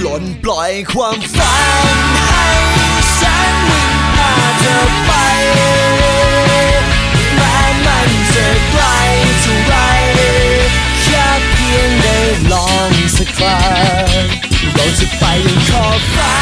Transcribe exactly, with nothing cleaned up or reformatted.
นต์ปล่อยความฝันให้ฉันวิ่งพาเธอไปแม้มันจะไกลเท่าไรแค่เพียงได้ลองสักครั้งเราจะไปยังขอบฟ้า